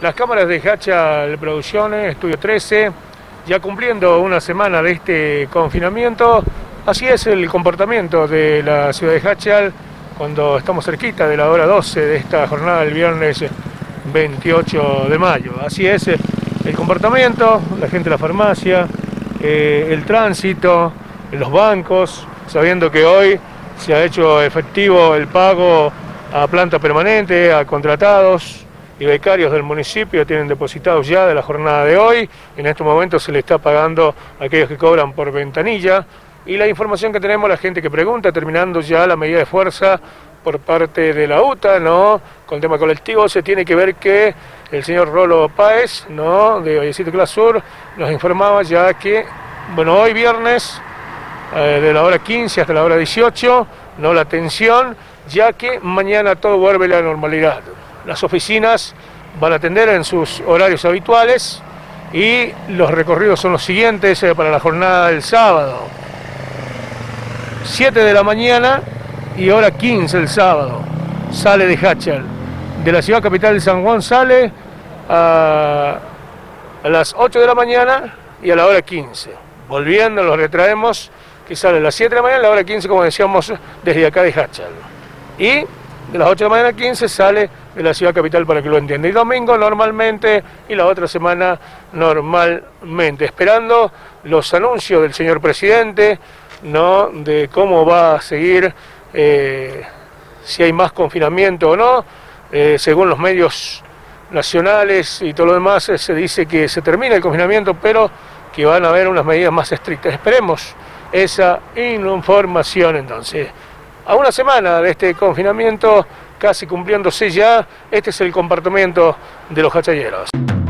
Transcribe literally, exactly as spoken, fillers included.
Las cámaras de Hachal Producciones, Estudio trece, ya cumpliendo una semana de este confinamiento, así es el comportamiento de la ciudad de Hachal cuando estamos cerquita de la hora doce de esta jornada del viernes veintiocho de mayo. Así es el comportamiento, la gente de la farmacia, eh, el tránsito, los bancos, sabiendo que hoy se ha hecho efectivo el pago a planta permanente, a contratados y becarios del municipio tienen depositados ya de la jornada de hoy. En este momento se le está pagando a aquellos que cobran por ventanilla. Y la información que tenemos, la gente que pregunta, terminando ya la medida de fuerza por parte de la U T A, ¿no? Con el tema colectivo, se tiene que ver que el señor Rolo Páez, ¿no? De Vallecito Clasur, nos informaba ya que, bueno, hoy viernes, eh, de la hora quince hasta la hora dieciocho, no la atención, ya que mañana todo vuelve a la normalidad. Las oficinas van a atender en sus horarios habituales y los recorridos son los siguientes eh, para la jornada del sábado. siete de la mañana y hora quince el sábado. Sale de Hachal. De la ciudad capital de San Juan sale a, a las ocho de la mañana y a la hora quince. Volviendo, los retraemos, que sale a las siete de la mañana y a la hora quince, como decíamos, desde acá de Hachal. Y de las ocho de la mañana a quince sale de la ciudad capital, para que lo entienda. Y domingo normalmente, y la otra semana normalmente. Esperando los anuncios del señor presidente, ¿no? De cómo va a seguir, eh, si hay más confinamiento o no. Eh, según los medios nacionales y todo lo demás, eh, se dice que se termina el confinamiento, pero que van a haber unas medidas más estrictas. Esperemos esa información entonces. A una semana de este confinamiento, casi cumpliéndose ya, este es el comportamiento de los hachalleros.